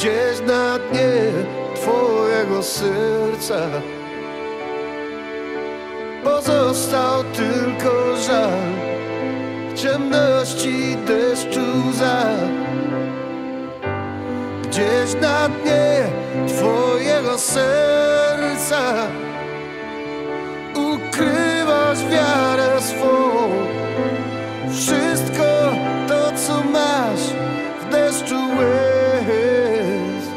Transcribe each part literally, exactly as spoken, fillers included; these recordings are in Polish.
Gdzieś na dnie twojego serca pozostał tylko żal, w ciemności deszczu łza. Gdzieś na dnie twojego serca ukrywasz wiarę swą. Wszystko to, co masz w deszczu łez.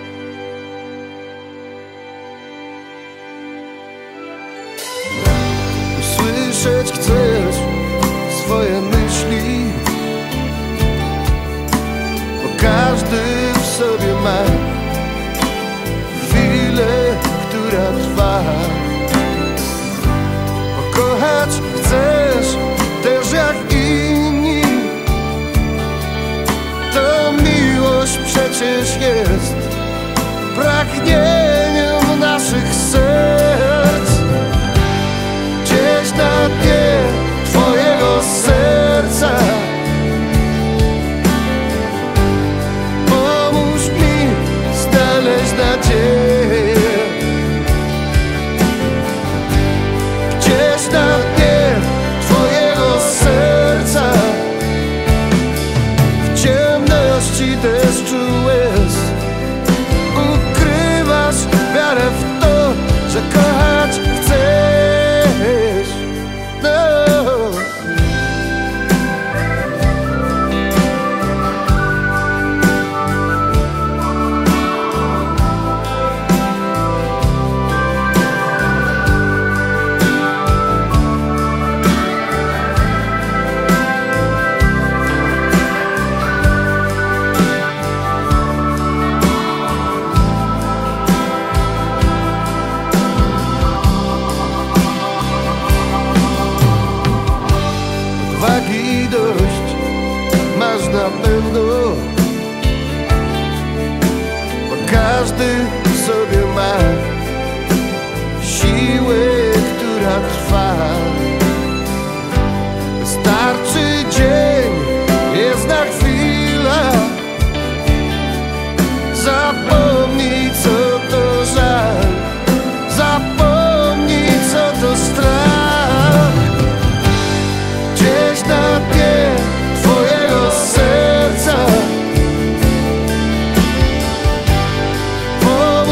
Usłyszeć chcesz swoje myśli, bo każdy w sobie ma chwilę, która trwa. Pokochać chcesz też jak inni, to miłość przecież jest pragnieniem naszych serc. Gdzieś na dnie twojego serca pomóż mi znaleźć nadzieję. Gdzieś na dnie twojego serca w ciemności deszczu łez ukrywasz wiarę w to, że kochać chcesz. No. Odwagi dość masz na pewno, bo każdy w sobie ma siłę, która trwa. Wystarczy dzień, jedna chwila, zapomnij co to żal, zapomnij co to strach. Gdzieś na dnie twojego serca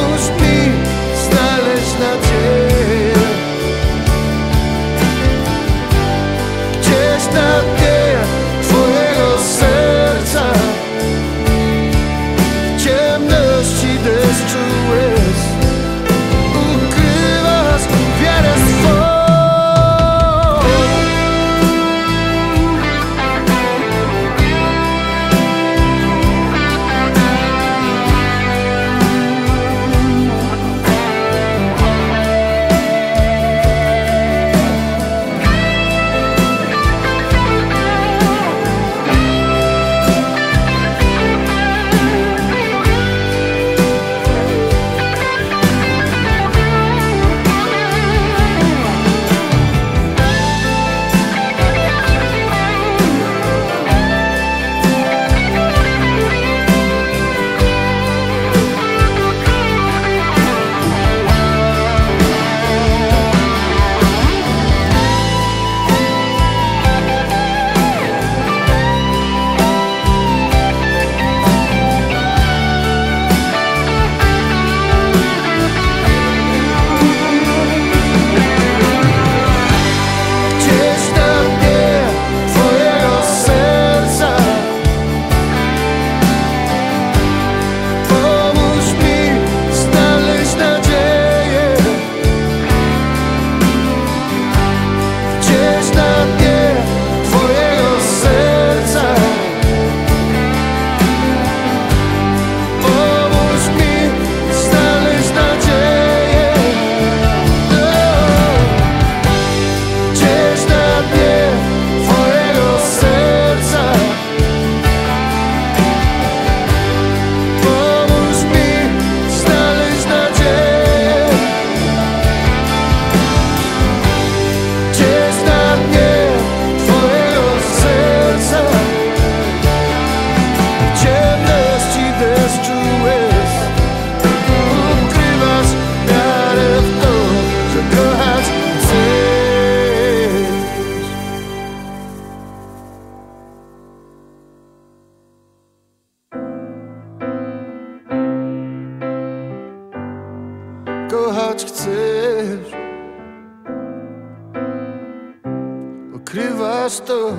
prostu,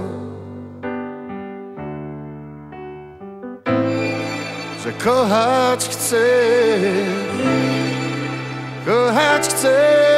że kochać chcę, kochać chcę.